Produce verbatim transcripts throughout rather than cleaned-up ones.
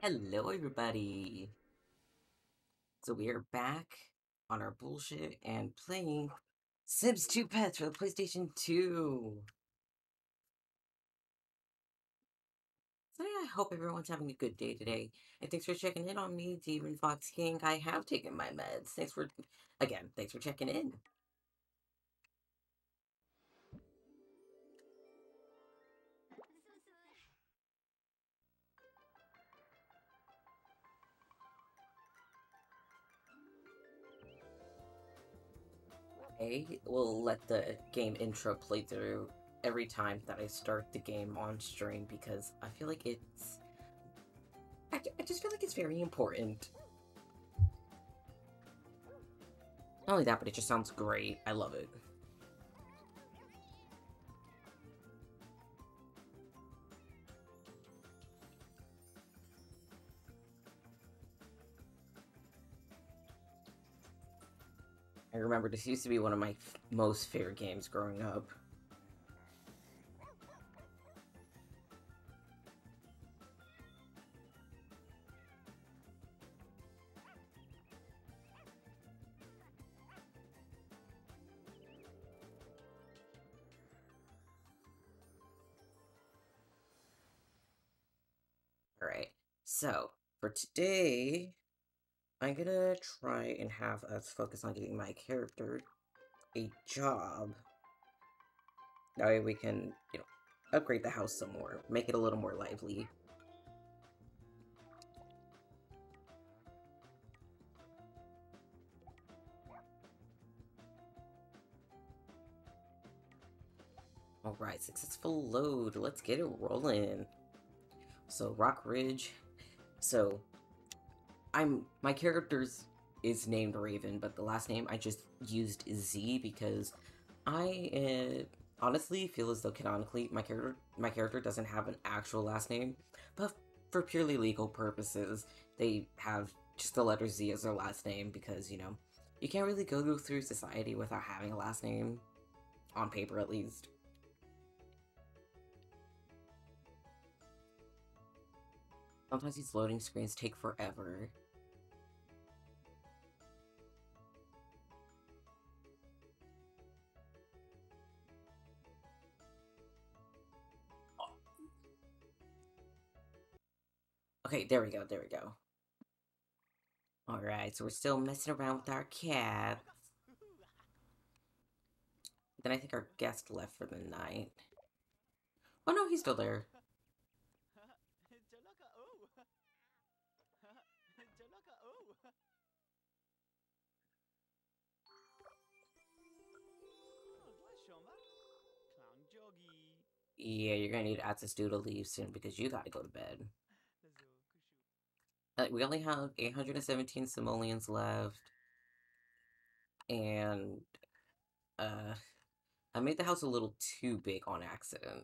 Hello, everybody. So we are back on our bullshit and playing Sims two Pets for the PlayStation two. So yeah, I hope everyone's having a good day today. And thanks for checking in on me, Demon Fox King. I have taken my meds. Thanks for, again, thanks for checking in. I will let the game intro play through every time that I start the game on stream because I feel like it's. I, I just feel like it's very important. Not only that, but it just sounds great. I love it. I remember this used to be one of my f most favorite games growing up. Alright, so for today, I'm gonna try and have us focus on getting my character a job. That way we can, you know, upgrade the house some more, make it a little more lively. Alright, successful load. Let's get it rolling. So, Rock Ridge. So, I'm my character's is named Raven, but the last name I just used Z because I uh, honestly feel as though canonically my character my character doesn't have an actual last name, but for purely legal purposes, they have just the letter Z as their last name because, you know, you can't really go through society without having a last name, on paper at least. Sometimes these loading screens take forever. Okay, there we go, there we go. Alright, so we're still messing around with our cat. Then I think our guest left for the night. Oh no, he's still there. Yeah, you're gonna need access due to leave soon because you gotta go to bed. Uh, we only have eight hundred seventeen simoleons left. And, uh, I made the house a little too big on accident.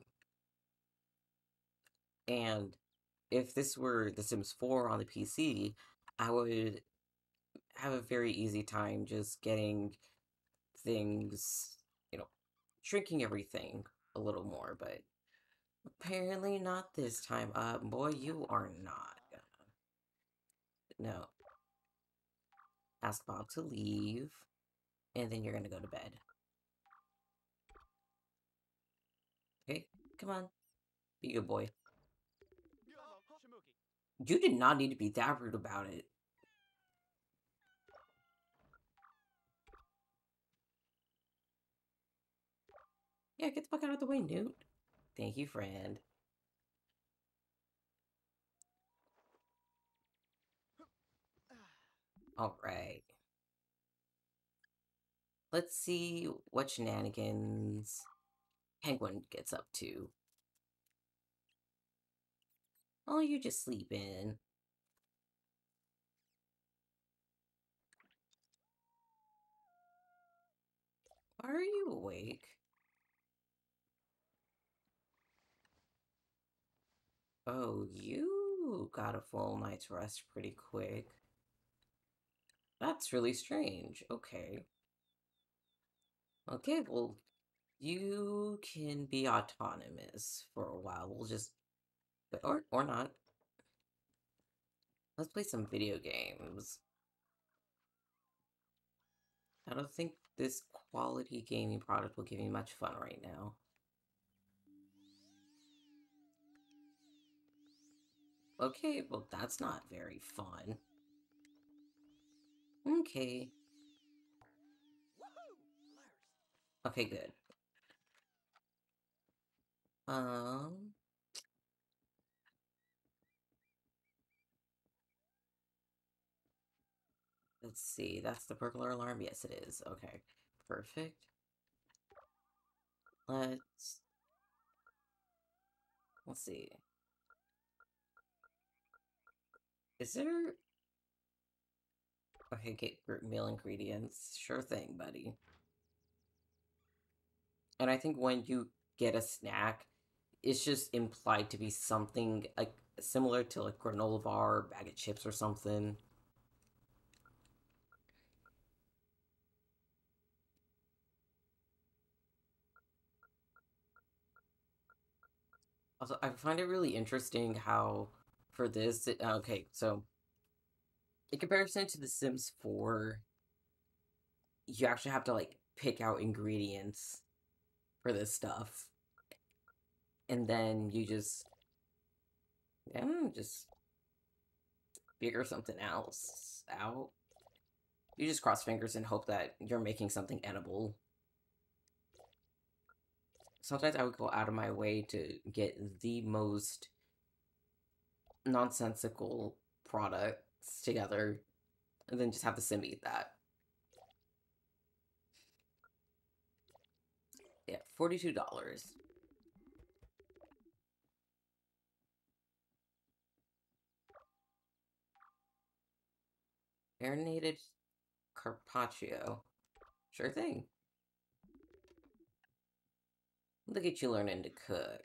And if this were The Sims four on the P C, I would have a very easy time just getting things, you know, shrinking everything a little more, but apparently not this time. Uh, boy, you are not gonna. No. Ask Bob to leave, and then you're gonna go to bed. Okay? Come on. Be a good boy. You did not need to be that rude about it. Yeah, get the fuck out of the way, Newt. Thank you, friend. Alright. Let's see what shenanigans Penguin gets up to. Oh, you just sleeping. Why are you awake? Oh, you got a full night's rest pretty quick. That's really strange. Okay. Okay, well, you can be autonomous for a while. We'll just... Or, or not. Let's play some video games. I don't think this quality gaming product will give me much fun right now. Okay, well that's not very fun. Okay. Okay, good. Um... Let's see, that's the burglar alarm? Yes, it is. Okay, perfect. Let's... Let's see. Is there... Okay, get group meal ingredients. Sure thing, buddy. And I think when you get a snack, it's just implied to be something like similar to like granola bar, bag of chips or something. Also, I find it really interesting how for this, it, okay, so in comparison to The Sims four, you actually have to like pick out ingredients for this stuff. And then you just, yeah, just figure something else out. You just cross fingers and hope that you're making something edible. Sometimes I would go out of my way to get the most nonsensical products together and then just have the sim eat that. Yeah, forty-two dollars. Marinated carpaccio. Sure thing. Look at you learning to cook.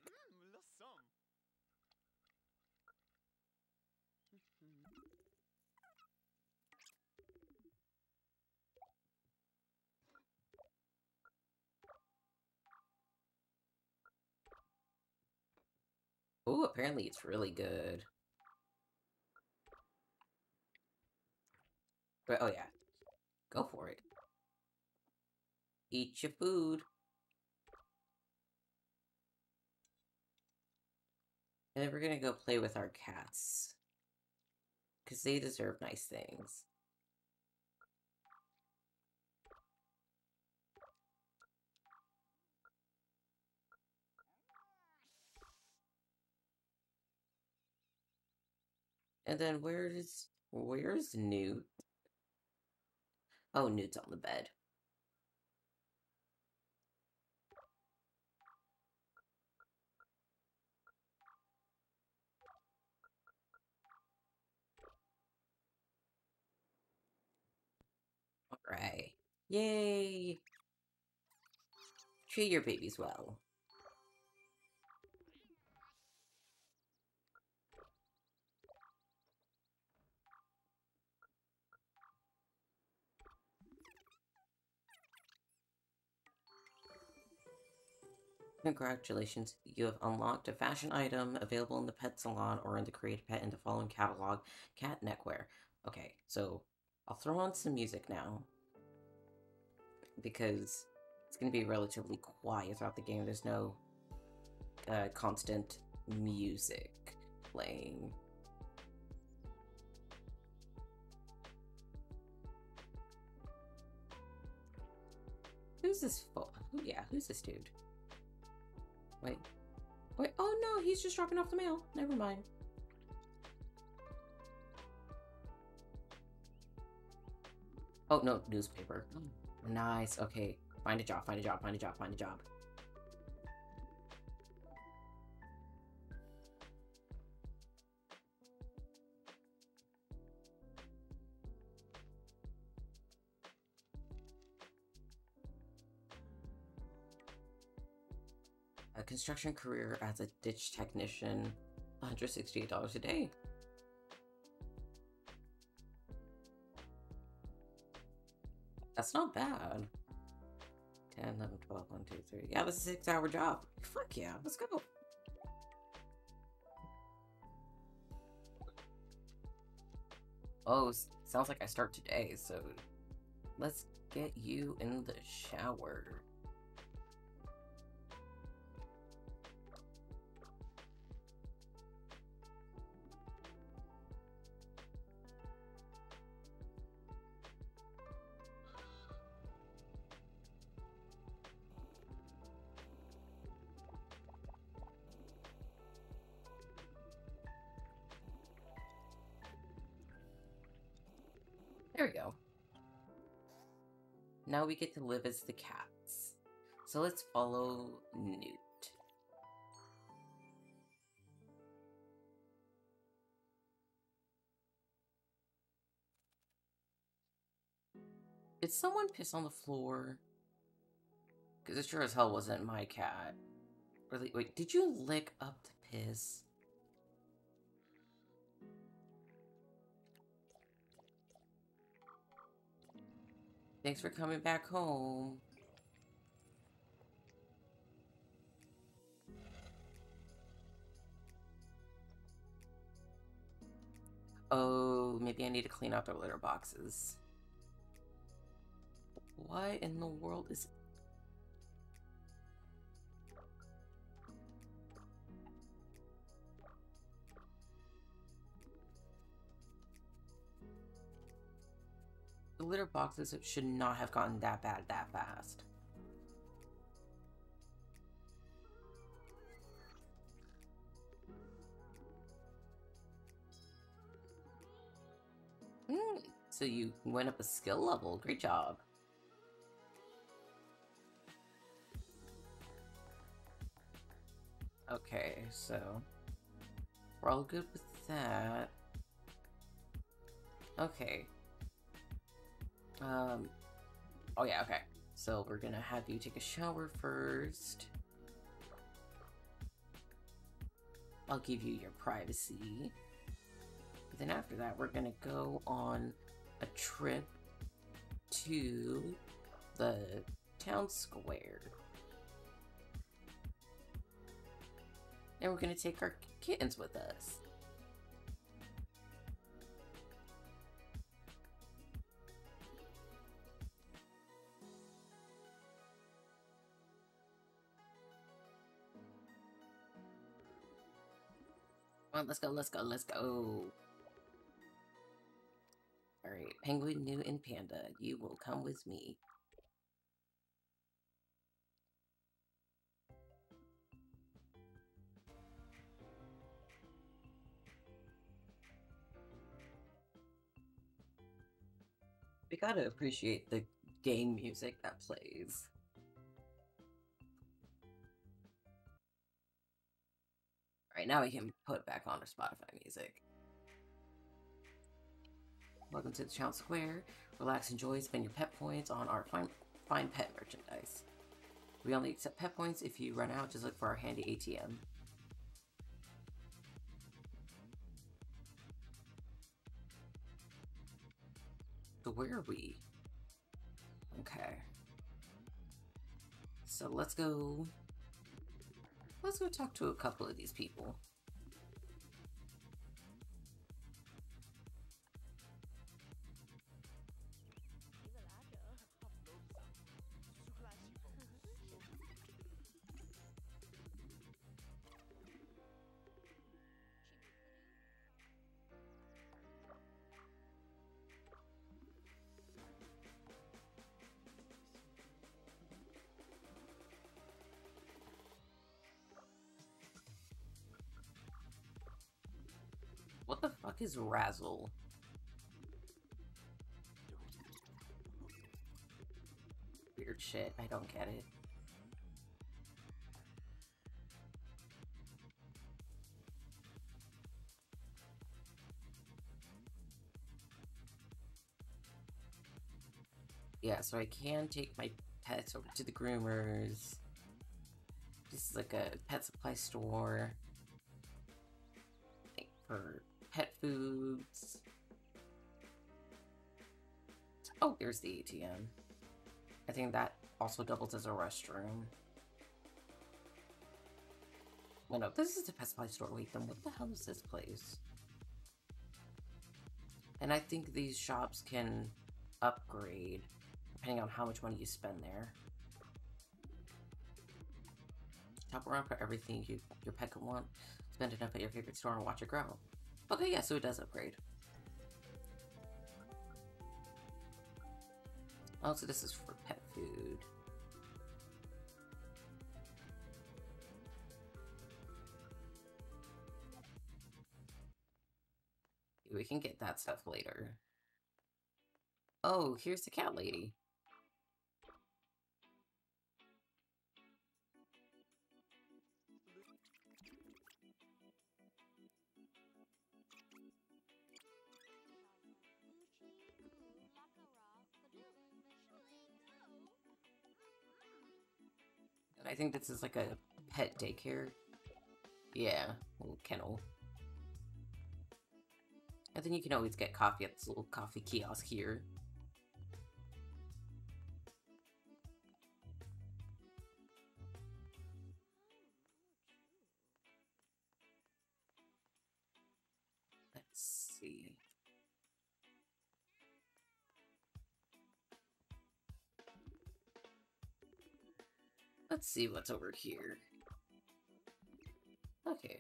Oh, apparently it's really good. But, oh yeah, go for it. Eat your food. And then we're gonna go play with our cats. Because they deserve nice things. And then where's... Where's Newt? Oh, Newt's on the bed. Alright. Yay! Treat your babies well. Congratulations, you have unlocked a fashion item available in the pet salon or in the Create a Pet in the following catalog, cat neckwear. Okay, so I'll throw on some music now. Because it's going to be relatively quiet throughout the game. There's no uh, constant music playing. Who's this fo- Who, yeah, who's this dude? Wait. Wait, oh no, he's just dropping off the mail. Never mind. Oh, no, newspaper. Oh, nice, okay. Find a job, find a job, find a job, find a job. A construction career as a ditch technician, one hundred sixty-eight dollars a day. That's not bad. ten, eleven, twelve, one, two, three. Yeah, that's a six hour job. Fuck yeah, let's go. Oh, s- sounds like I start today, so let's get you in the shower. There we go. Now we get to live as the cats. So let's follow Newt. Did someone piss on the floor? Because it sure as hell wasn't my cat. Really? Wait, did you lick up the piss? Thanks for coming back home. Oh, maybe I need to clean out their litter boxes. What in the world is... The litter boxes should not have gotten that bad that fast. Hmm, so you went up a skill level. Great job. Okay, so we're all good with that. Okay. Um, oh yeah, okay. So we're gonna have you take a shower first. I'll give you your privacy. But then after that, we're gonna go on a trip to the town square. And we're gonna take our kittens with us. Come on, let's go, let's go, let's go. Alright, Penguin, Newt, and Panda, you will come with me. We gotta appreciate the game music that plays. Alright, now we can put back on our Spotify music. Welcome to the town square. Relax, enjoy, spend your pet points on our fine, fine pet merchandise. We only accept pet points. If you run out, just look for our handy A T M. So where are we? Okay. So let's go... Let's go talk to a couple of these people. What the fuck is Razzle? Weird shit, I don't get it. Yeah, so I can take my pets over to the groomers. This is like a pet supply store. Like for pet foods. Oh, there's the A T M. I think that also doubles as a restroom. Well, no, this is a pet supply store. Wait, then what the hell is this place? And I think these shops can upgrade depending on how much money you spend there. Shop around for everything you, your pet could want. Spend enough at your favorite store and watch it grow. Okay, yeah, so it does upgrade. Oh, so this is for pet food. We can get that stuff later. Oh, here's the cat lady. I think this is like a pet daycare. Yeah, little kennel. And then you can always get coffee at this little coffee kiosk here. Let's see. Let's see what's over here. Okay.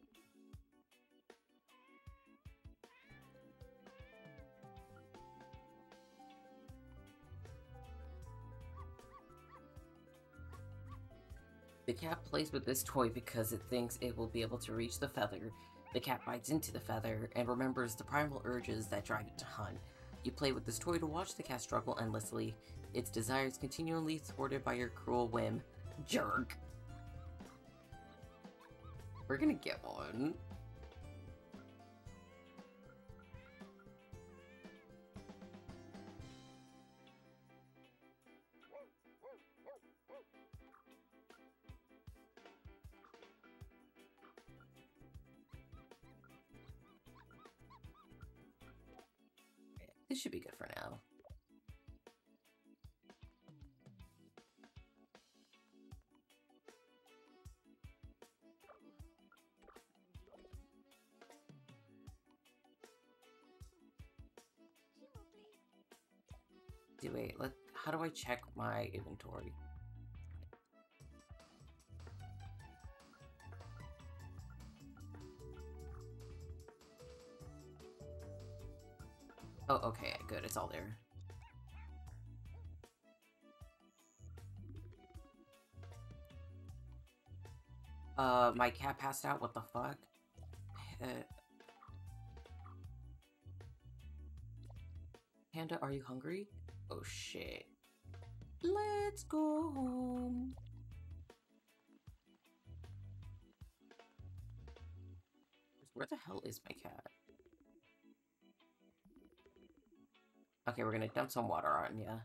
The cat plays with this toy because it thinks it will be able to reach the feather. The cat bites into the feather and remembers the primal urges that drive it to hunt. You play with this toy to watch the cat struggle endlessly, its desires continually thwarted by your cruel whim. Jerk. We're gonna get one. This should be good for now. Do wait, let how do I check my inventory? Oh, okay, good, it's all there. Uh, my cat passed out, what the fuck? Uh, Panda, are you hungry? Oh shit. Let's go home. Where the hell is my cat? Okay, we're gonna dump some water on ya.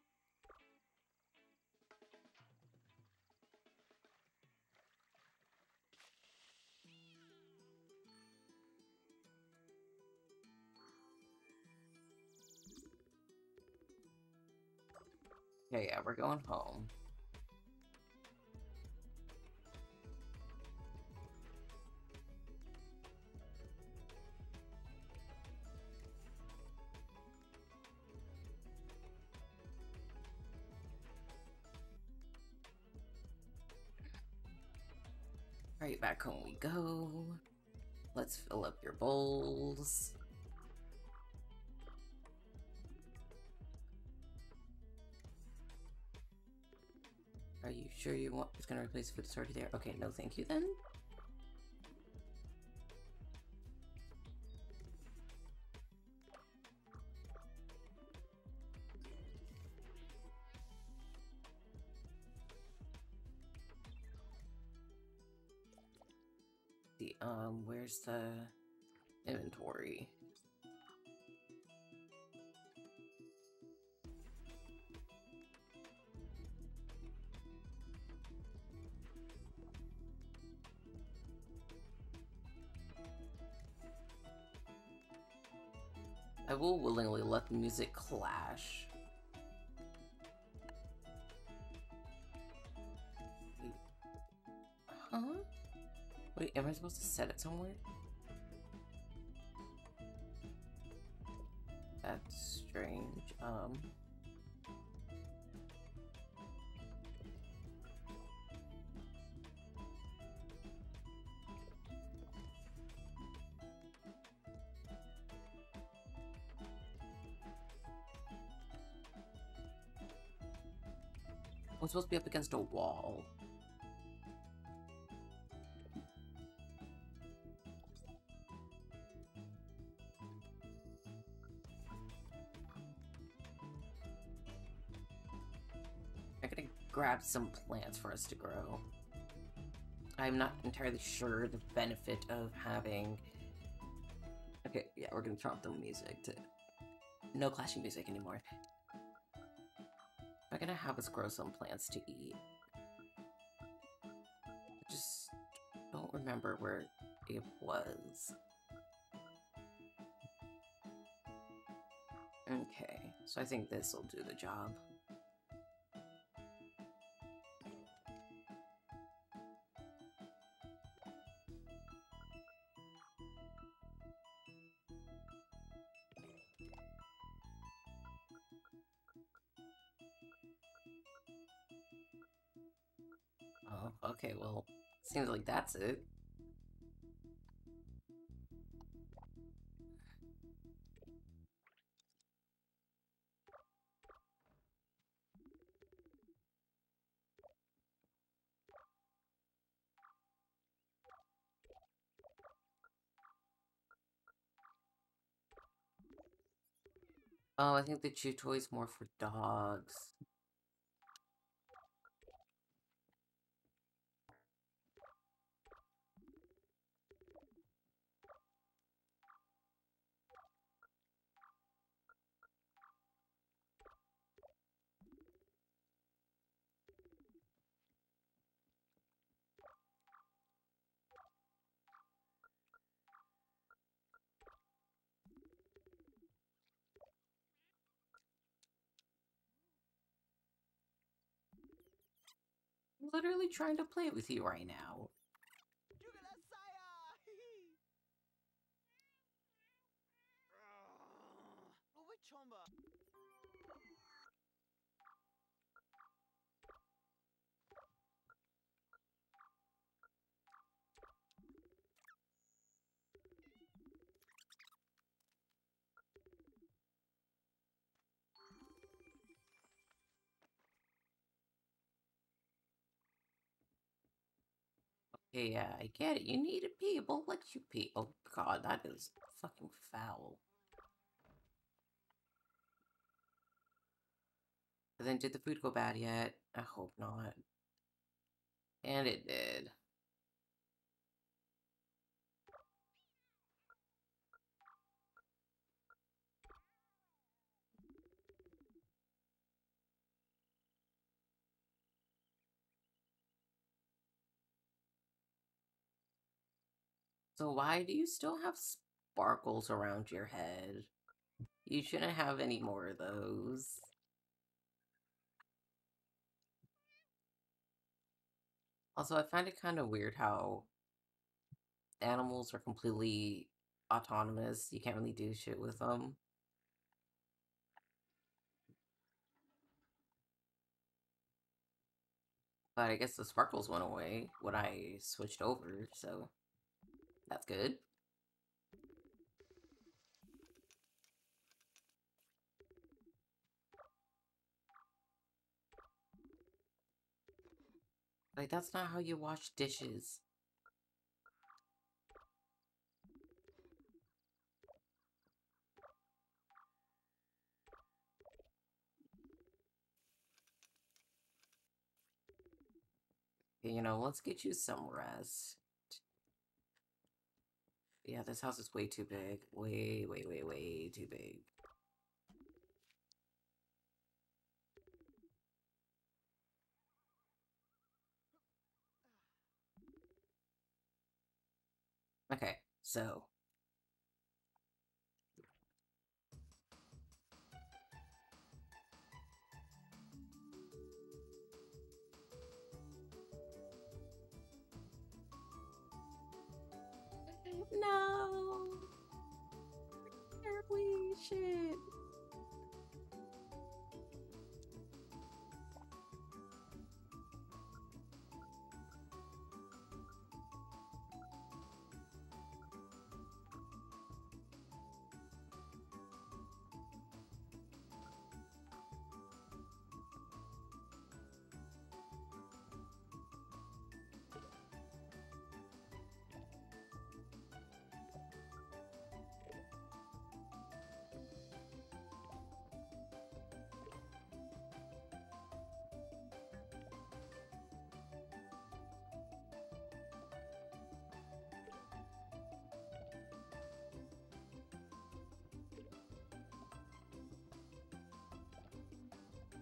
Okay, yeah, we're going home. Alright, back home we go. Let's fill up your bowls. Are you sure you want it's gonna replace food that's already there? Okay, no thank you then. The um, where's the inventory? I will willingly let the music clash. Wait. Huh? Wait, am I supposed to set it somewhere? That's strange. Um... I'm supposed to be up against a wall. I gotta grab some plants for us to grow. I'm not entirely sure the benefit of having... Okay, yeah, we're gonna turn off the music to... No clashing music anymore. I'm gonna have us grow some plants to eat. I just don't remember where it was. Okay, so I think this will do the job. Oh, okay, well, seems like that's it. Oh, I think the chew toy is more for dogs. I'm literally trying to play with you right now. Okay, yeah, I get it. You need to pee. It won't let you pee. Oh god, that is fucking foul. But then, did the food go bad yet? I hope not. And it did. So why do you still have sparkles around your head? You shouldn't have any more of those. Also, I find it kind of weird how animals are completely autonomous. You can't really do shit with them. But I guess the sparkles went away when I switched over, so that's good. Like, that's not how you wash dishes. You know, let's get you some rest. Yeah, this house is way too big. Way, way, way, way too big. Okay, so... No! Terribly shit!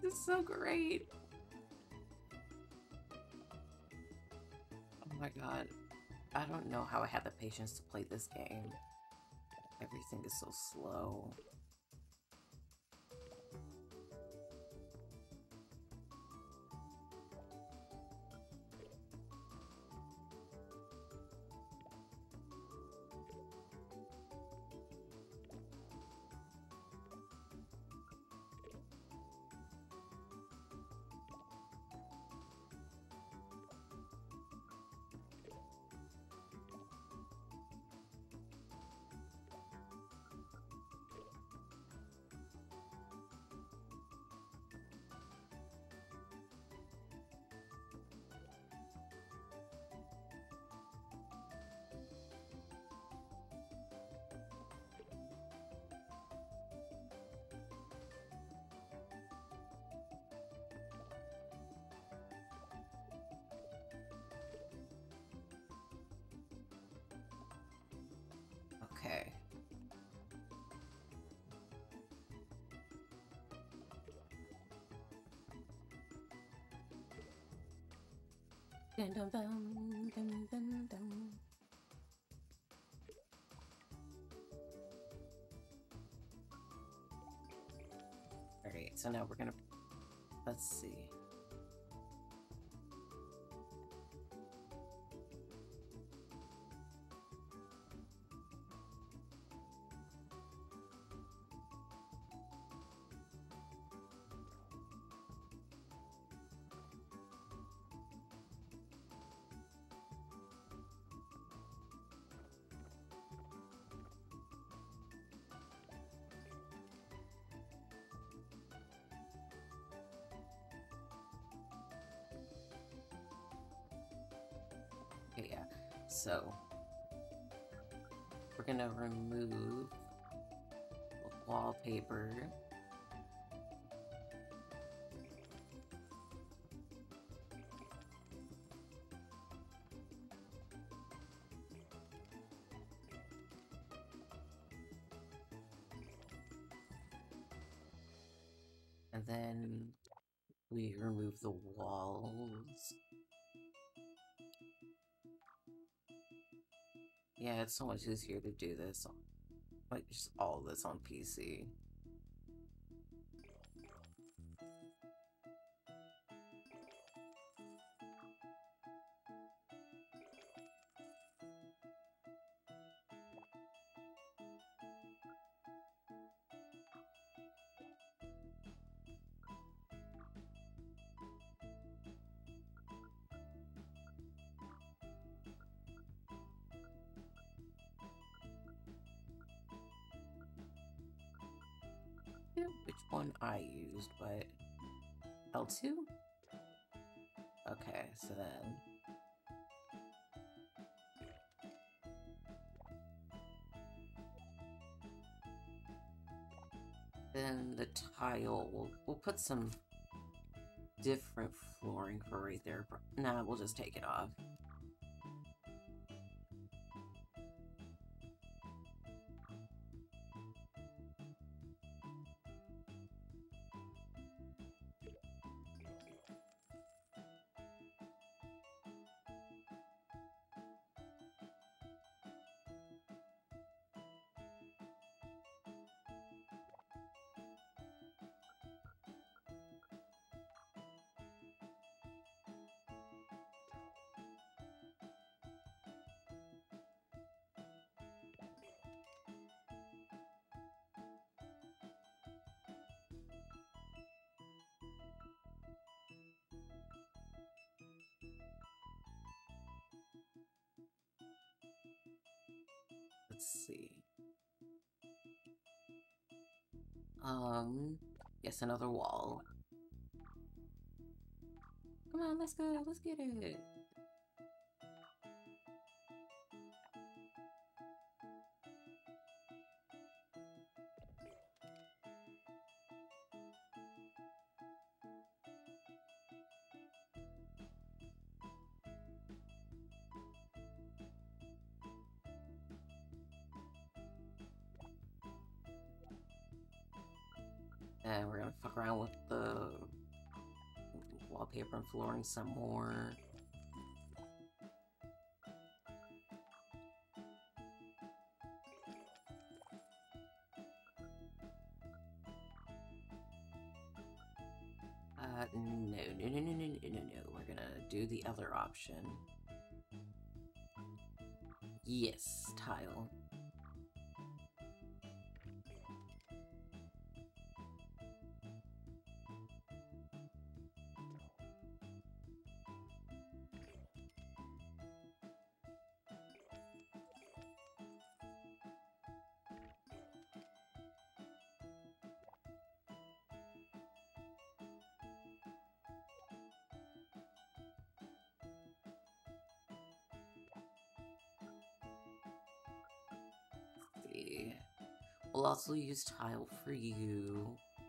This is so great. Oh my god. I don't know how I had the patience to play this game. Everything is so slow. Okay. Dun, dun, dun, dun, dun, dun. Alright, so now we're gonna... Let's see. Okay, yeah. So we're gonna remove the wallpaper. And then we remove the walls. Yeah, it's so much easier to do this, like, just all this on P C. Which one I used, but L two? Okay, so then then the tile, we'll, we'll put some different flooring for right there. Nah, we'll just take it off. Let's see. Um, yes, another wall. Come on, let's go, let's get it. And we're gonna fuck around with the wallpaper and flooring some more. Uh, no, no, no, no, no, no, no, no. We're gonna do the other option. Yes, tile. We'll also use tile for you.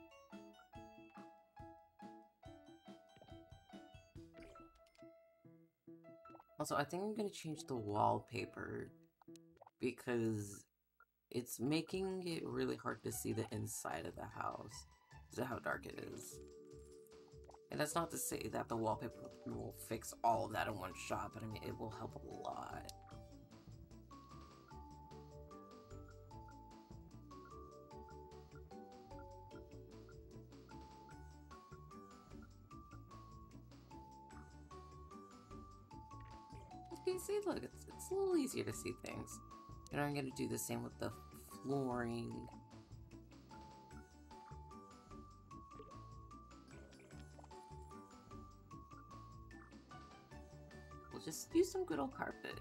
Also, I think I'm gonna change the wallpaper because it's making it really hard to see the inside of the house because of how dark it is. And that's not to say that the wallpaper will fix all of that in one shot, but I mean, it will help a lot. Okay, see, look, it's, it's a little easier to see things. And I'm gonna do the same with the flooring. We'll just use some good old carpet.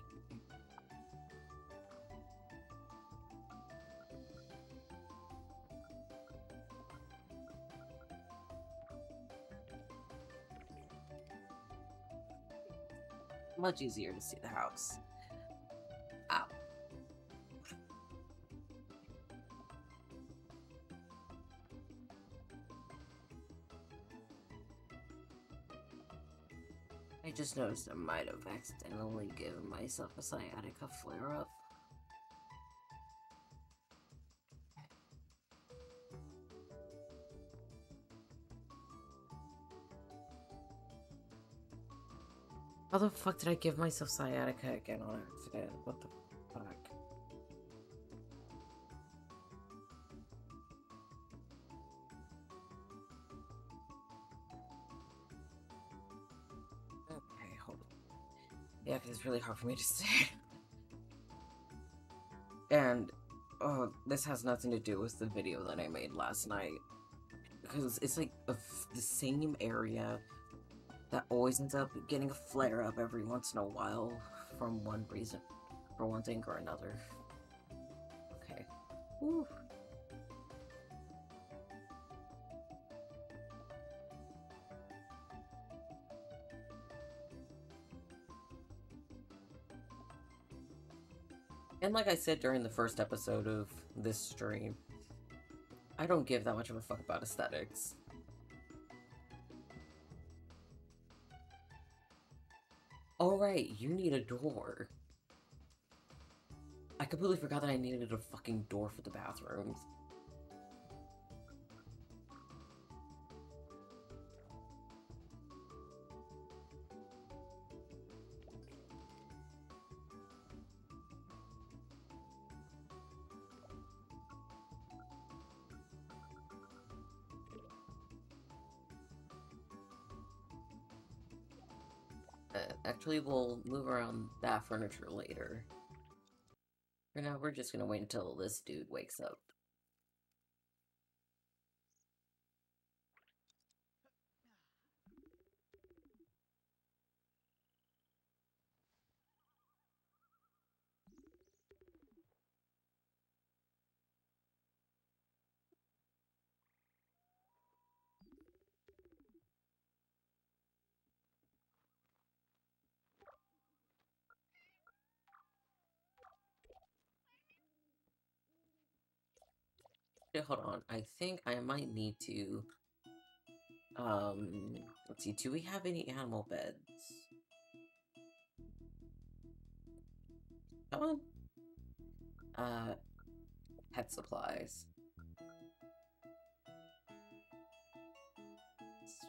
Much easier to see the house. Ow. I just noticed I might have accidentally given myself a sciatica flare-up. How the fuck did I give myself sciatica again on accident? What the fuck? Okay, hold on. Yeah, because it's really hard for me to say. And, oh, this has nothing to do with the video that I made last night. Because it's like a f the same area that always ends up getting a flare-up every once in a while from one reason, for one thing or another. Okay. Whew. And like I said during the first episode of this stream, I don't give that much of a fuck about aesthetics. Alright, you need a door. I completely forgot that I needed a fucking door for the bathrooms. Uh, actually, we'll move around that furniture later. For now, we're just gonna wait until this dude wakes up. Okay, hold on. I think I might need to... Um, let's see, do we have any animal beds? Come on. Uh, pet supplies.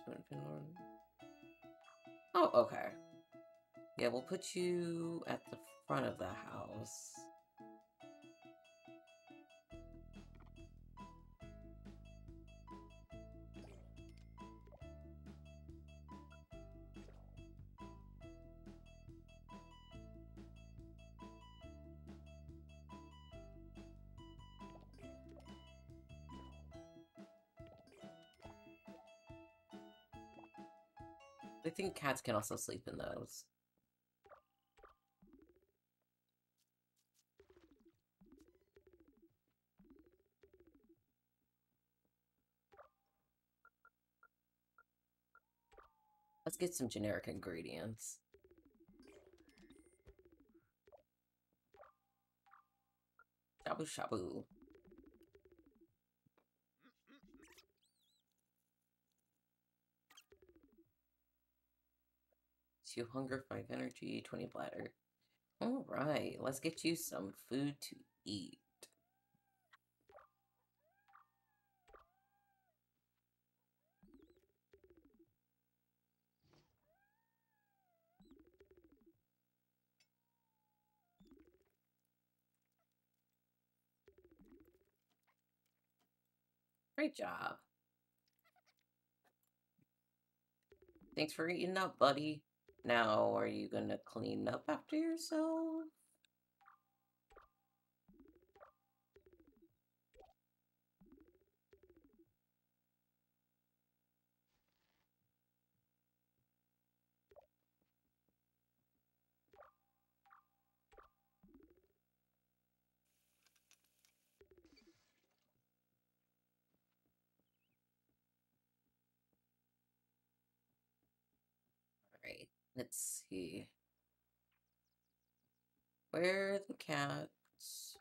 Oh, okay. Yeah, we'll put you at the front of the house. I think cats can also sleep in those. Let's get some generic ingredients. Shabu shabu. Two hunger, five energy, twenty bladder. Alright, let's get you some food to eat. Great job. Thanks for eating up, buddy. Now, are you gonna clean up after yourself? Alright, let's see. Where are the cats?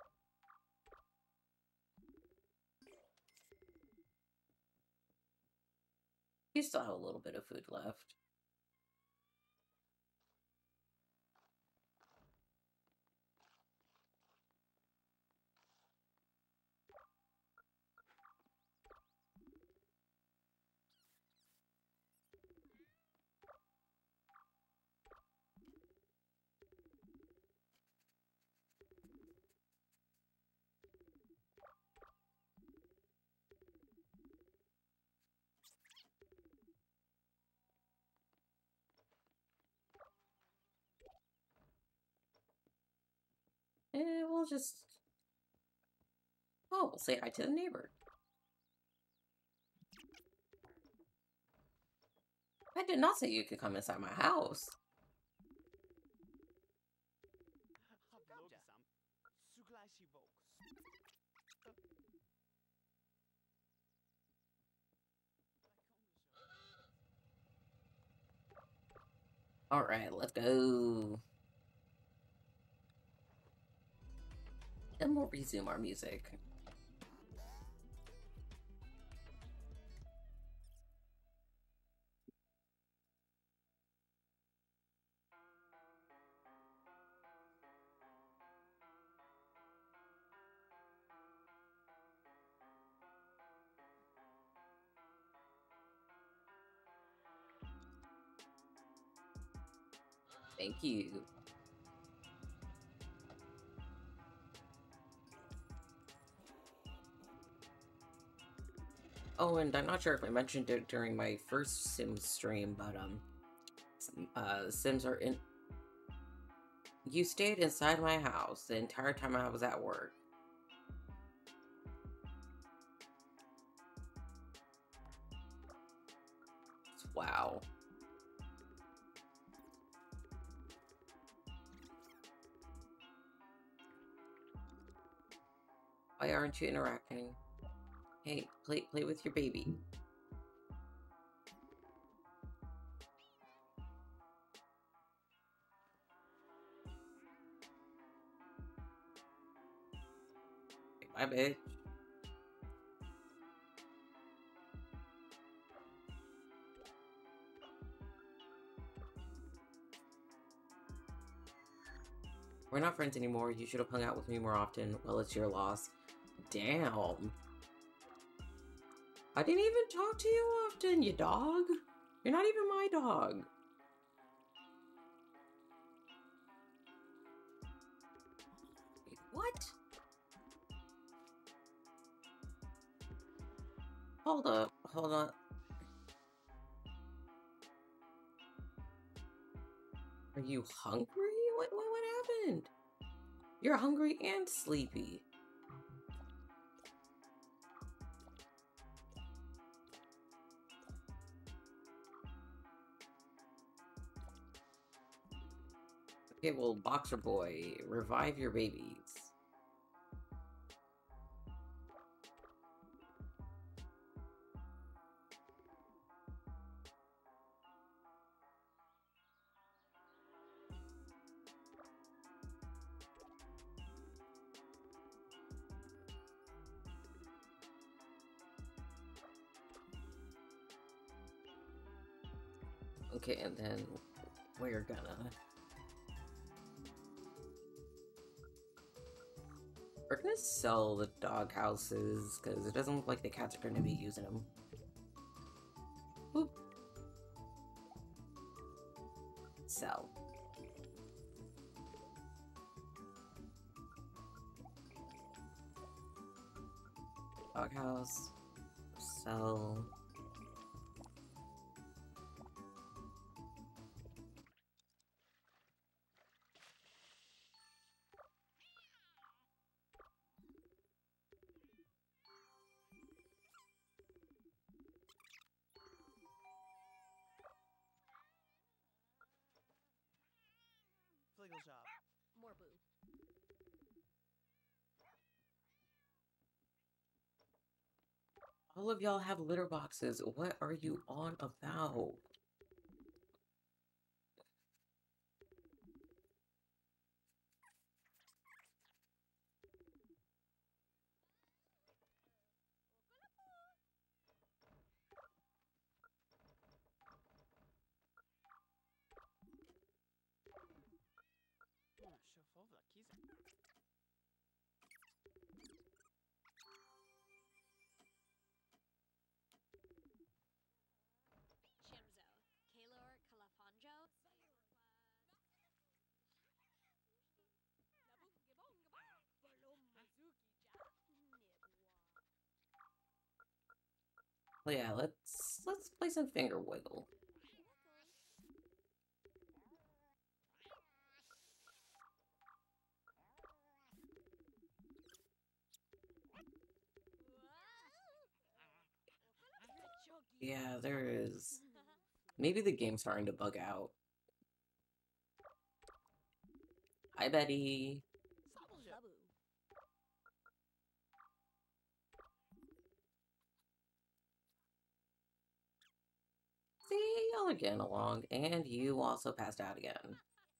You still have a little bit of food left. Eh, we'll just... Oh, we'll say hi to the neighbor. I did not say you could come inside my house. Alright, let's go. Then we'll resume our music. Thank you. Oh, and I'm not sure if I mentioned it during my first Sims stream, but, um, uh, Sims are in... You stayed inside my house the entire time I was at work. Wow. Why aren't you interacting? Hey, play play with your baby. Bye, bitch. We're not friends anymore. You should have hung out with me more often. Well, it's your loss. Damn. I didn't even talk to you often, you dog. You're not even my dog. Wait, what? Hold up, hold on. Are you hungry? What, what, what happened? You're hungry and sleepy. Okay, well, Boxer Boy, revive your babies. Okay, and then we're gonna... We're gonna sell the dog houses, because it doesn't look like the cats are gonna be using them. Boop. Sell. Doghouse. Sell. Fliggle shop. More boo. All of y'all have litter boxes. What are you on about? Chauffeur la kisa. Shimzo. Kalor Calafonjo. Well, yeah, let's let's play some finger wiggle. Yeah, there is. Maybe the game's starting to bug out. Hi, Betty. See, y'all are getting along, and you also passed out again.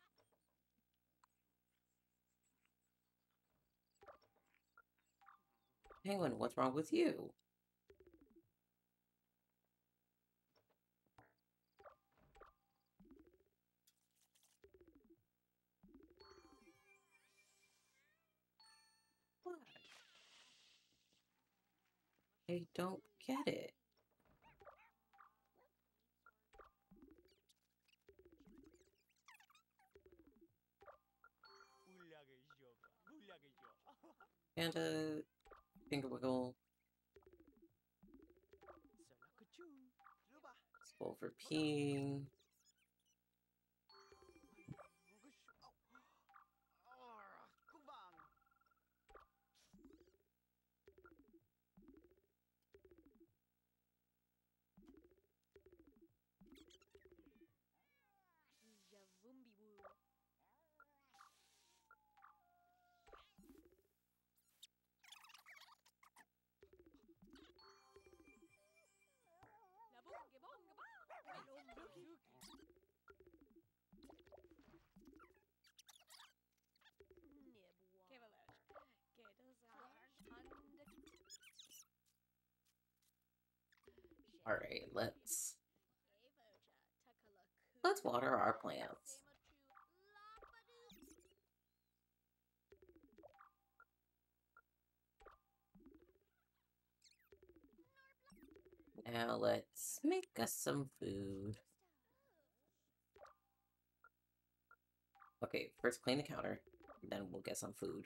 Penguin, what's wrong with you? What? I don't get it. Panda, finger wiggle. Skull for peeing. Alright, let's... Let's water our plants. Now let's make us some food. Okay, first clean the counter, then we'll get some food.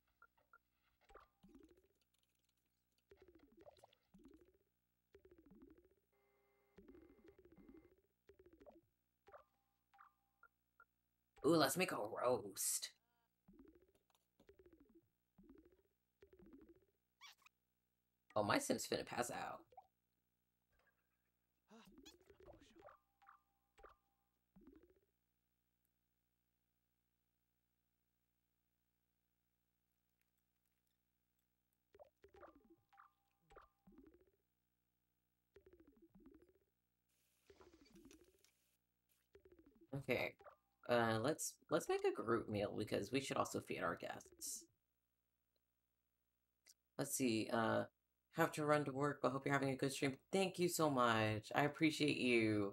Ooh, let's make a roast. Oh, my Sim's finna pass out. Okay, uh, let's let's make a group meal because we should also feed our guests. Let's see, uh, have to run to work, but hope you're having a good stream. Thank you so much. I appreciate you.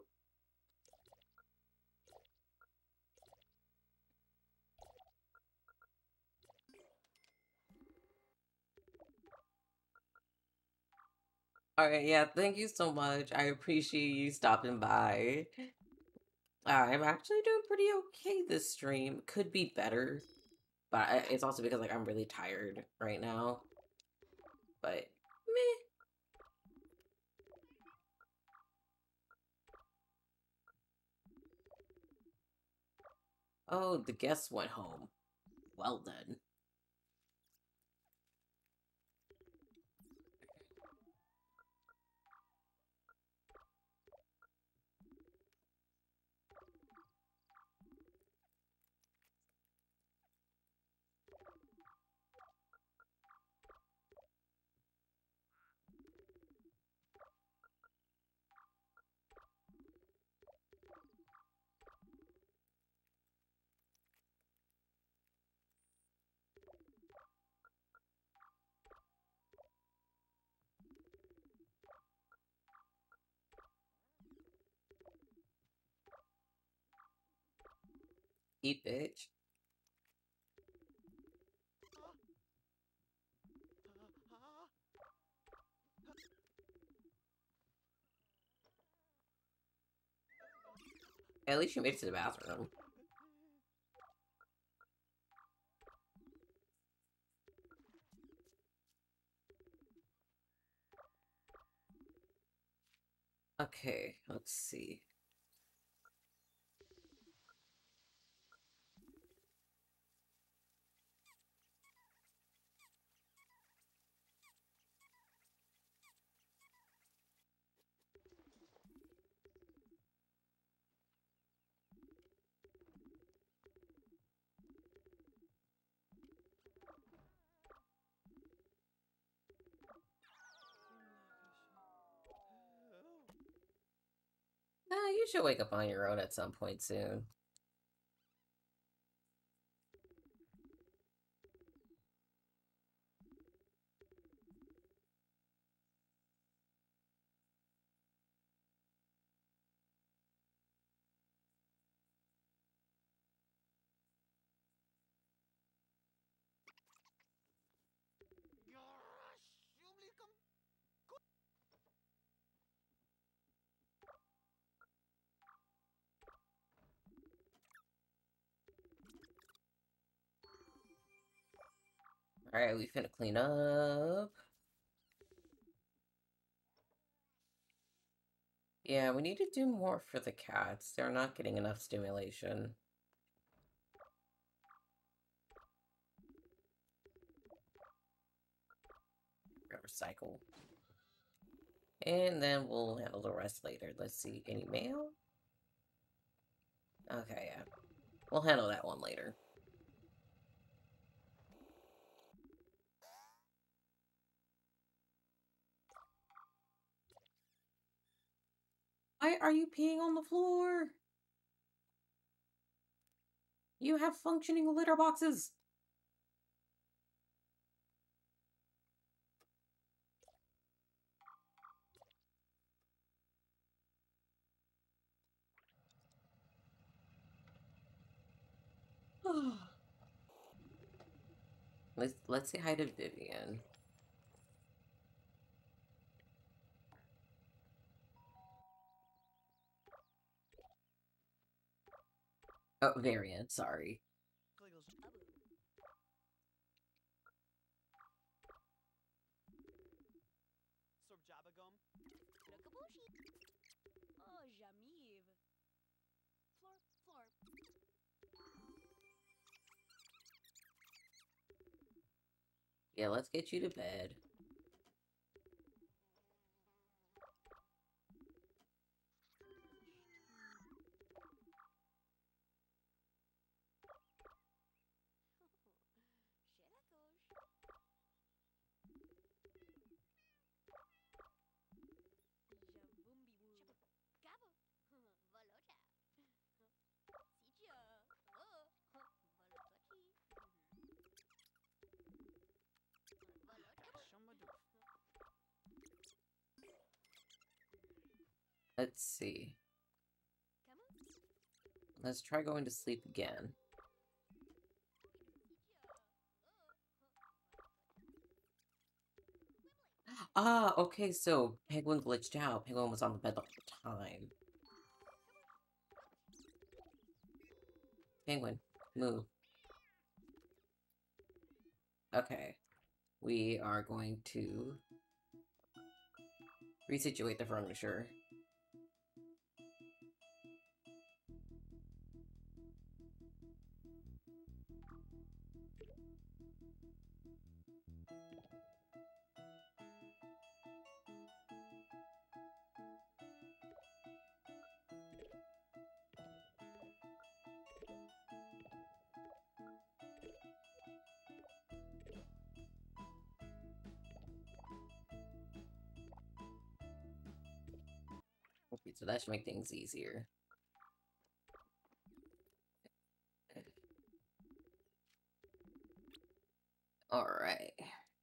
Alright, yeah, thank you so much. I appreciate you stopping by. Uh, I'm actually doing pretty okay this stream. Could be better, but I, it's also because like I'm really tired right now. But meh. Oh, the guests went home. Well done. Eat, bitch. At least you made it to the bathroom. Okay, let's see. Uh, you should wake up on your own at some point soon. Alright, we finna clean up. Yeah, we need to do more for the cats. They're not getting enough stimulation. Recycle. And then we'll handle the rest later. Let's see, any mail? Okay, yeah. We'll handle that one later. Why are you peeing on the floor? You have functioning litter boxes! let's let's say hi to Vivian. Oh, variant, sorry. Fliggle's job. Abu. Sorbjabagum. Rokabushi. Oh, Jamiv. Floor, floor. Yeah, let's get you to bed. Gabo. Volota. Sitio. Oh. Volotochi. Volota. Shumadoof. Let's see. Come on. Let's try going to sleep again. Ah, okay, so Penguin glitched out. Penguin was on the bed the whole time. Penguin, move. Okay. We are going to resituate the furniture. Okay, so that should make things easier. Alright.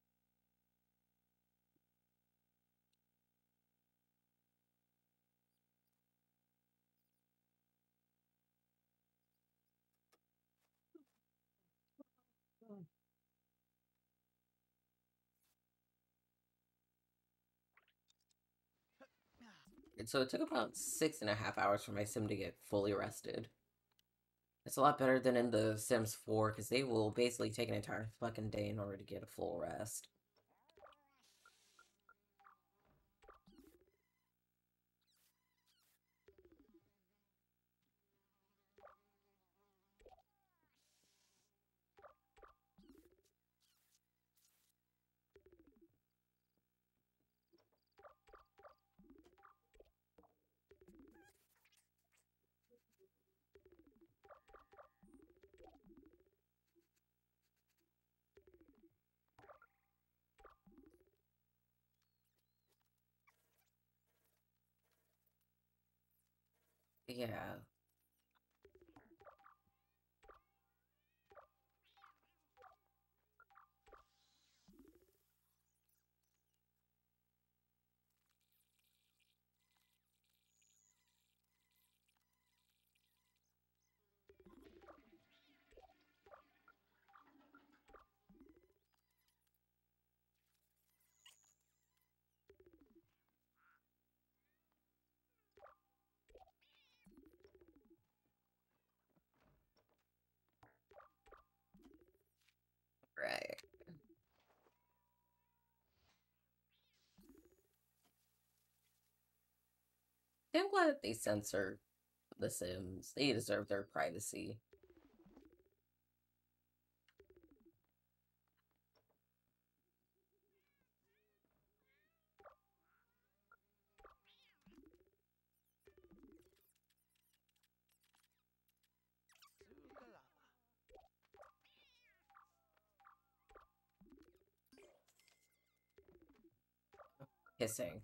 And so it took about six and a half hours for my sim to get fully rested. It's a lot better than in the Sims four, because they will basically take an entire fucking day in order to get a full rest. Yeah. Right. I'm glad that they censor the Sims. They deserve their privacy. Sugalala. Hissing.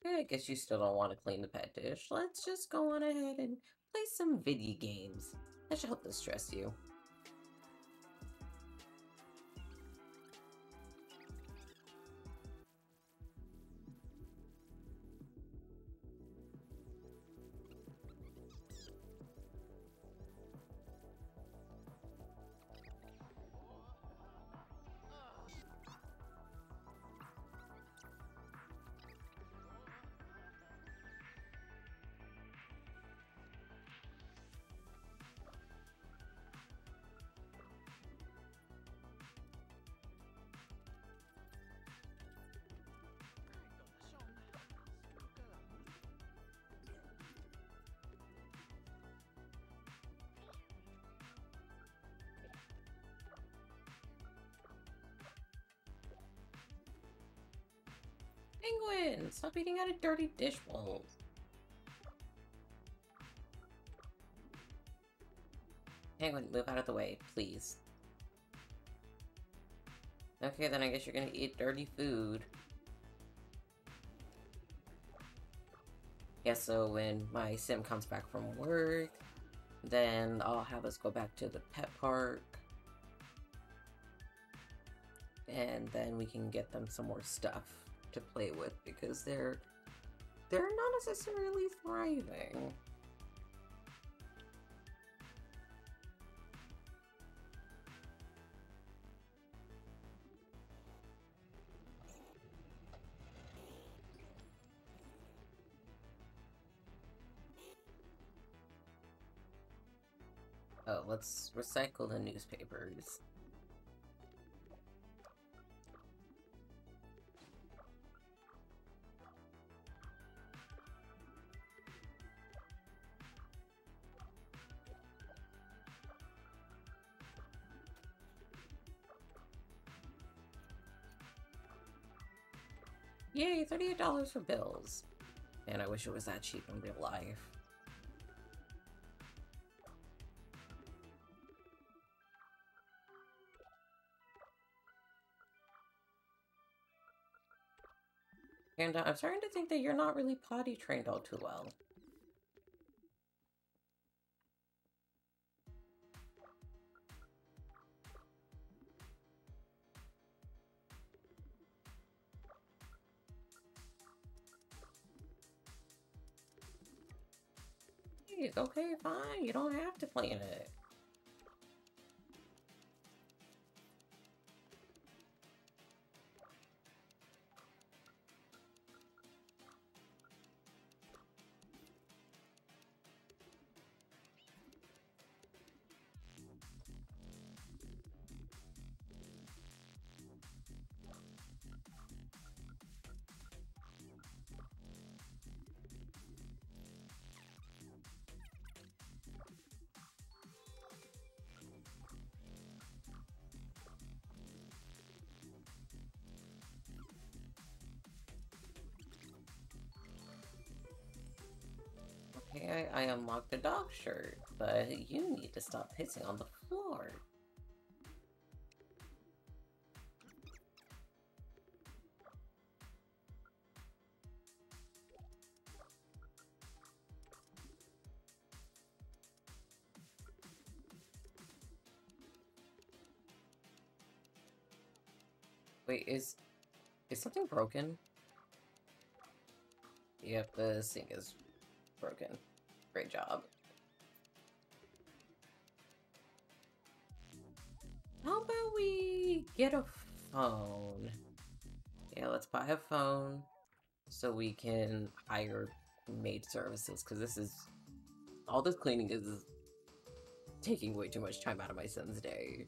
Yeah, I guess you still don't want to clean the pet dish. Let's just go on ahead and play some video games. That should help distress you. Penguin! Stop eating out of dirty dish bowls. Penguin, move out of the way, please. Okay, then I guess you're gonna eat dirty food. Yeah, so when my sim comes back from work, then I'll have us go back to the pet park. And then we can get them some more stuff to play with because they're they're not necessarily thriving. Oh, let's recycle the newspapers. Yay, thirty-eight dollars for bills. Man, I wish it was that cheap in real life. And uh, I'm starting to think that you're not really potty trained all too well. Hey, okay, fine. You don't have to clean it. Okay, I, I unlocked the dog shirt, but you need to stop pissing on the floor. Wait, is is something broken? Yep, the sink is broken. Great job. How about we get a phone? Yeah, let's buy a phone so we can hire maid services, because this is... all this cleaning is taking way too much time out of my son's day.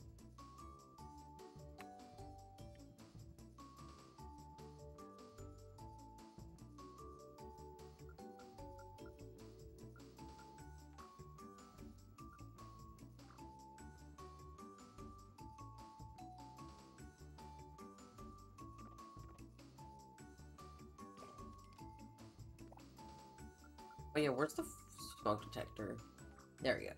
Oh yeah, where's the f smoke detector? There we go.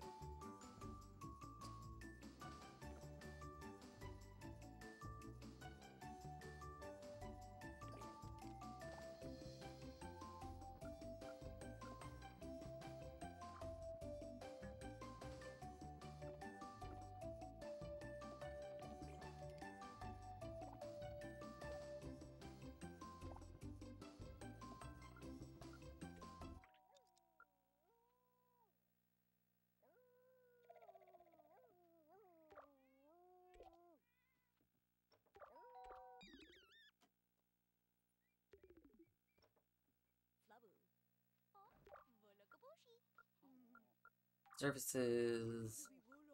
Services.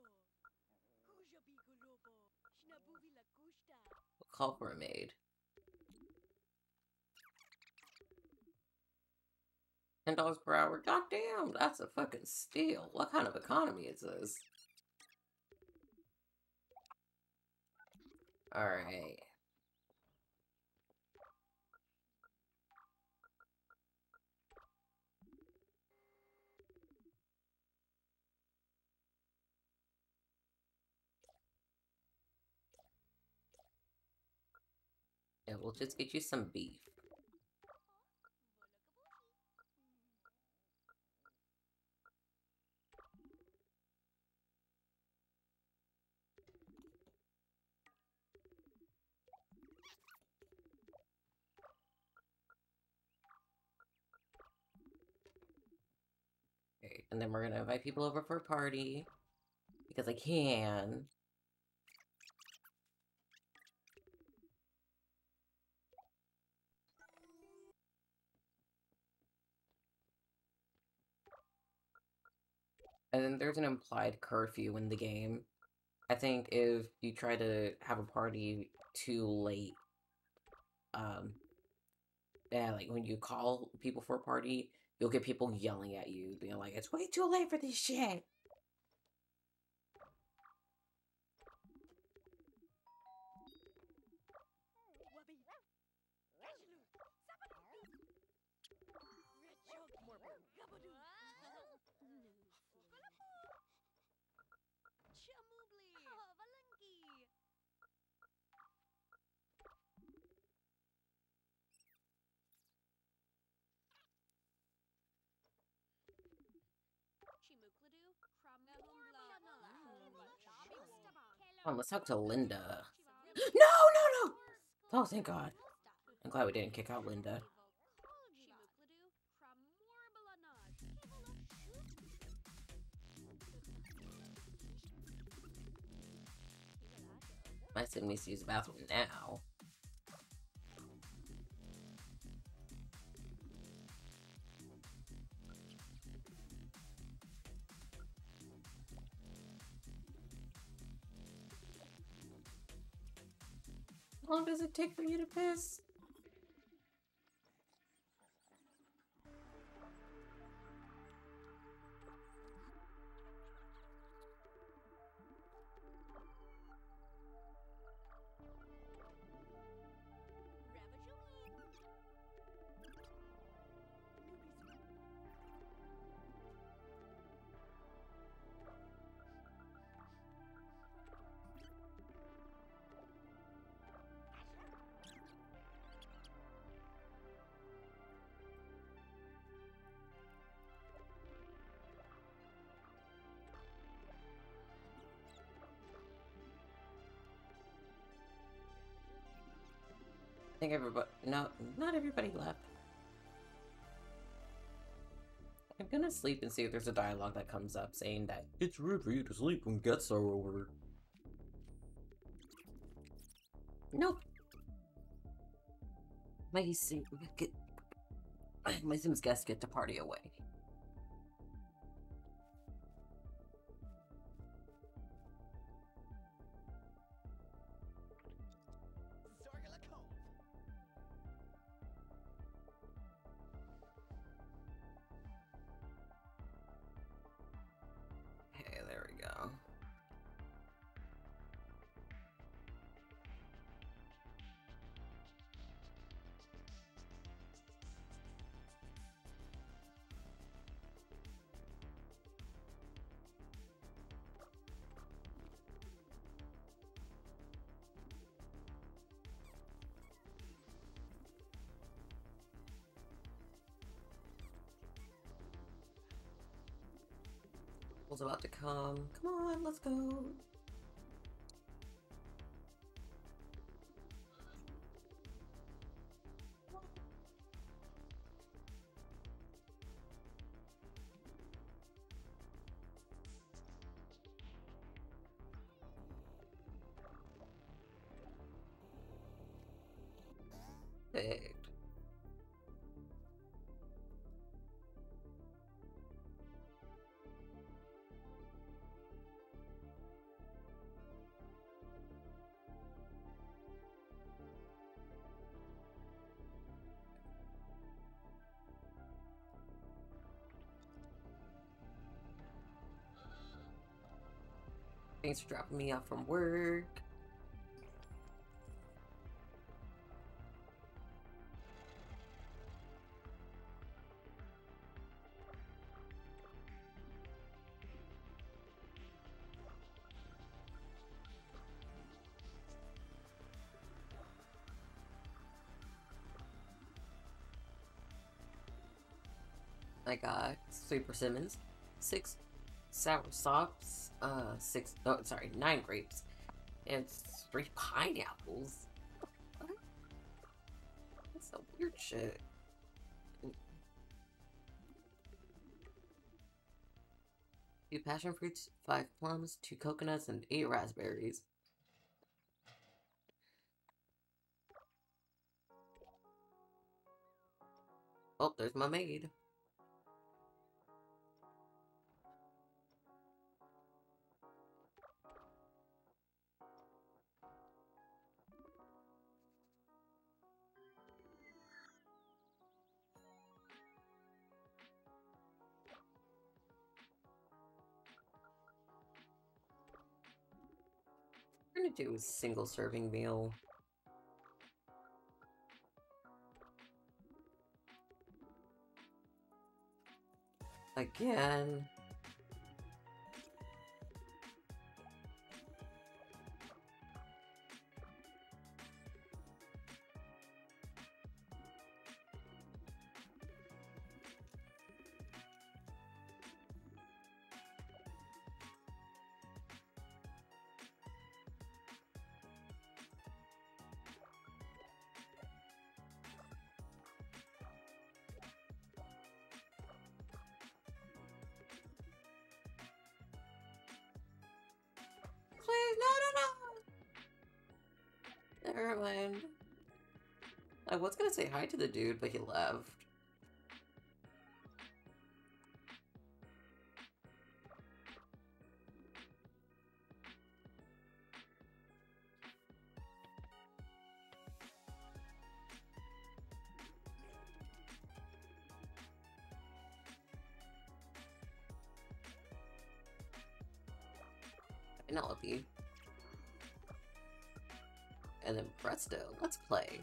We'll call for a maid. ten dollars per hour? Goddamn, that's a fucking steal. What kind of economy is this? Alright. Yeah, we'll just get you some beef. Okay, and then we're gonna invite people over for a party. Because I can. And then there's an implied curfew in the game. I think if you try to have a party too late, um, yeah, like when you call people for a party, you'll get people yelling at you, being like, it's way too late for this shit. Come on, let's talk to Linda. No, no, no! Oh, thank God. I'm glad we didn't kick out Linda. My sim needs to use the bathroom now. How long does it take for you to piss? I think everybody, no, not everybody left. I'm gonna sleep and see if there's a dialogue that comes up saying that it's rude for you to sleep when guests are over. Nope. My sim, get, my sim's guests get to party away. Okay, there we go. People's about to come. Come on, let's go. Perfect. Thanks for dropping me off from work. I got three persimmons, six sour sops, uh, six, oh, sorry, nine grapes, and three pineapples. What? That's some weird shit. Two passion fruits, five plums, two coconuts, and eight raspberries. Oh, there's my maid. I'm gonna do a single serving meal. Again. Please, no, no, no. Never mind. I was gonna say hi to the dude, but he left. Penelope. And then presto, let's play.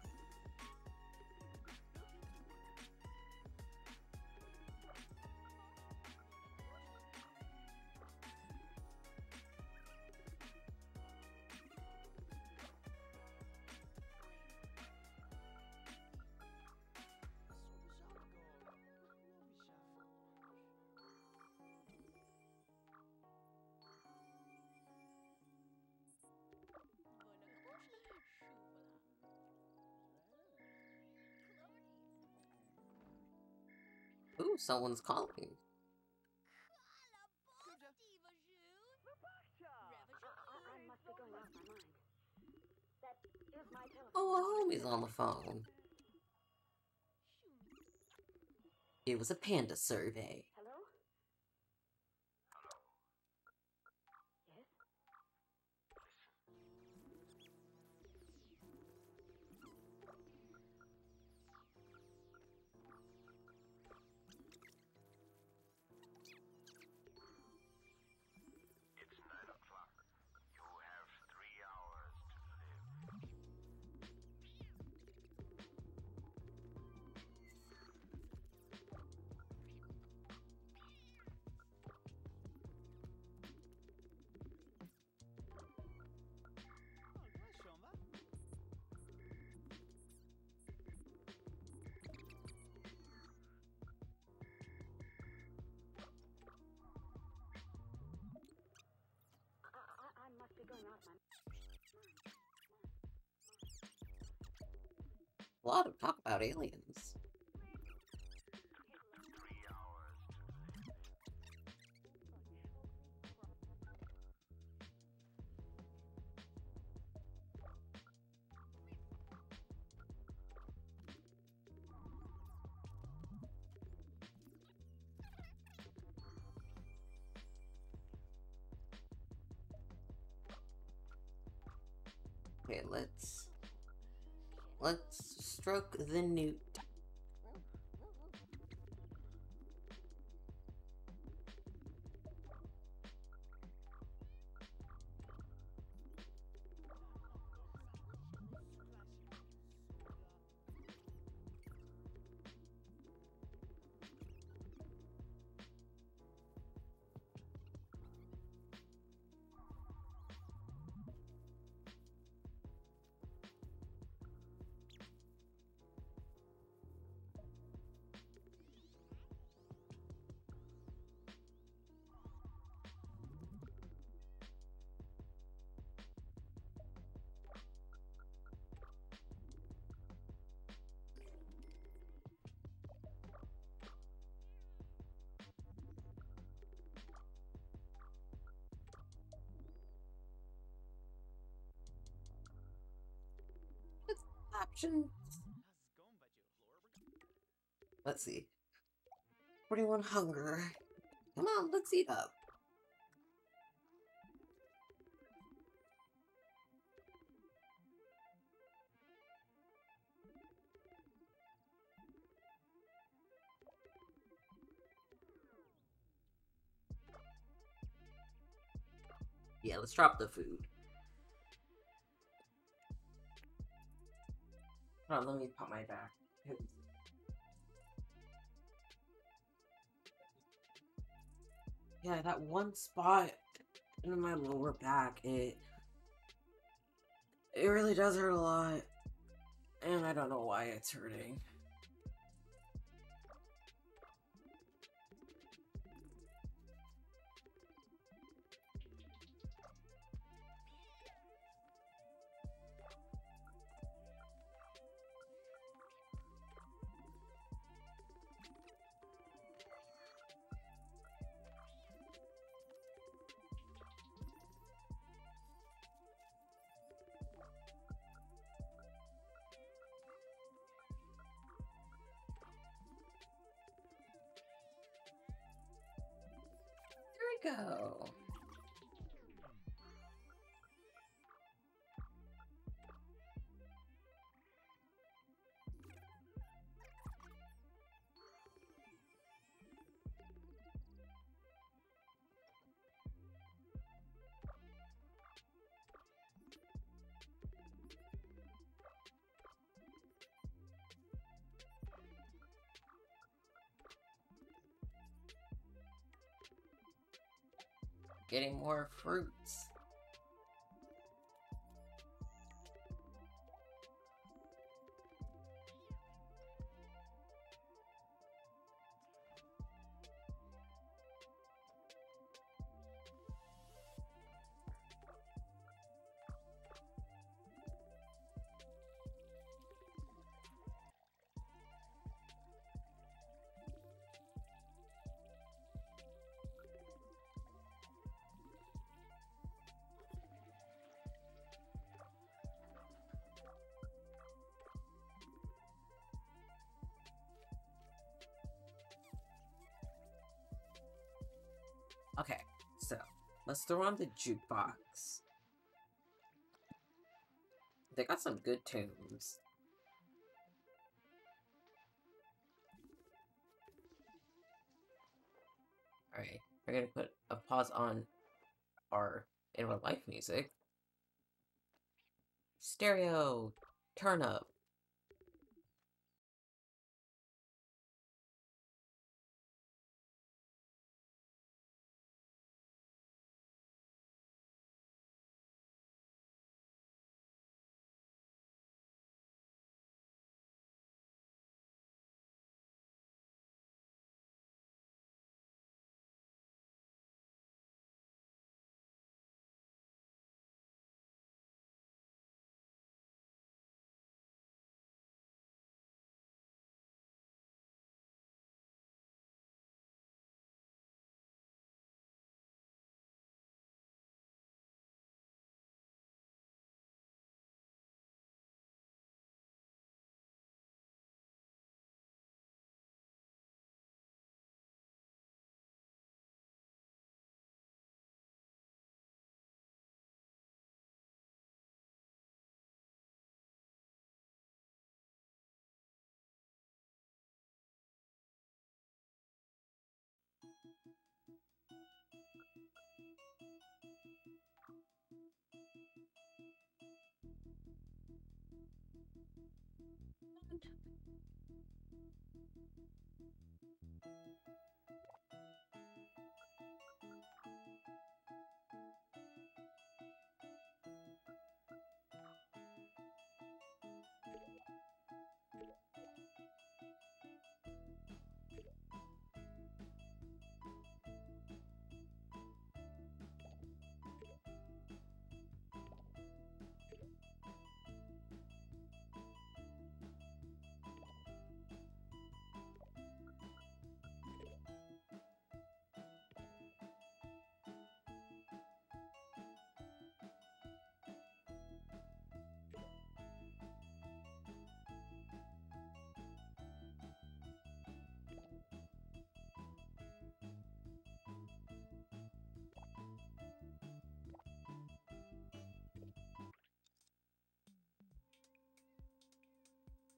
Ooh, someone's calling. Oh, a homie's on the phone. It was a panda survey. Hello? Yes? It's nine o'clock. You have three hours to live. I, I, I must be going off my mind. A lot of talk about aliens. Three hours to live. Okay, let's... Let's stroke the newt. options. Let's see. forty-one hunger. Come on, let's eat up. Yeah, let's drop the food. Hold on, let me pop my back. Yeah, that one spot in my lower back, it it really does hurt a lot. And I don't know why it's hurting. There we go. Getting more fruits. Okay, so let's throw on the jukebox. They got some good tunes. Alright, we're gonna put a pause on our in real life music. Stereo, turn up.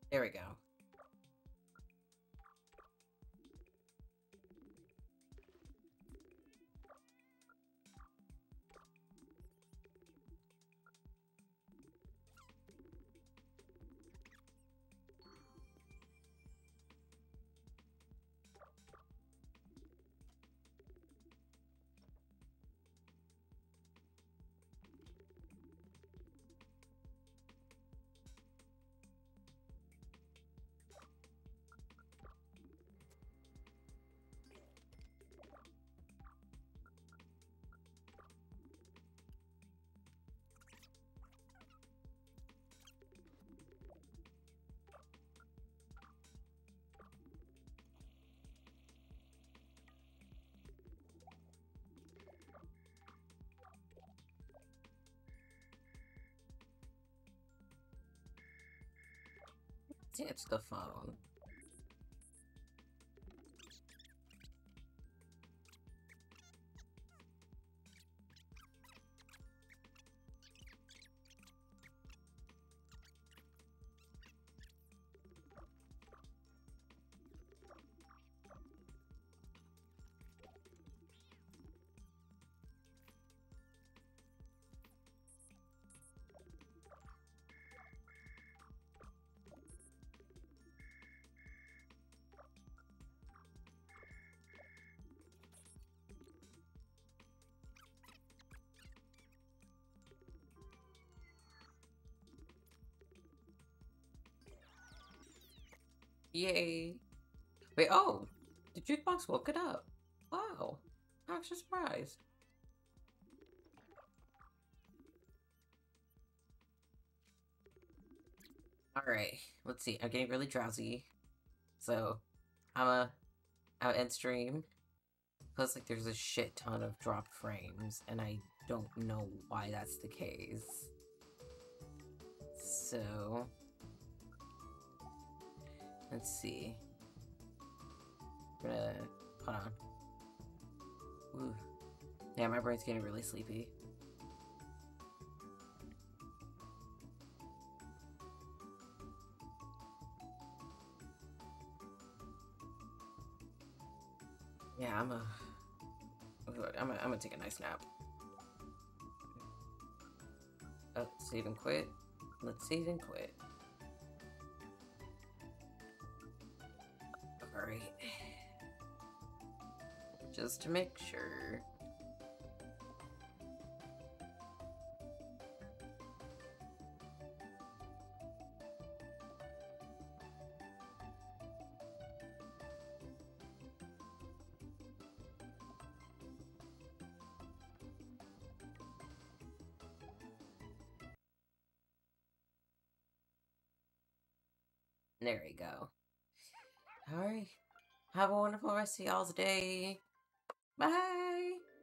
There we go. It's the phone. Yay. Wait, oh! The jukebox woke it up. Wow. I'm actually surprised. Alright, let's see. I'm getting really drowsy. So, I'm a... I'm end stream. Plus, like, there's a shit ton of dropped frames, and I don't know why that's the case. So... Let's see. I'm gonna... Hold on. Ooh. Yeah, my brain's getting really sleepy. Yeah, I'm a... I'm, a, I'm gonna take a nice nap. Oh, save and quit. Let's save and quit. Alright. Just to make sure. There we go. Alright. Have a wonderful rest of y'all's day. Bye!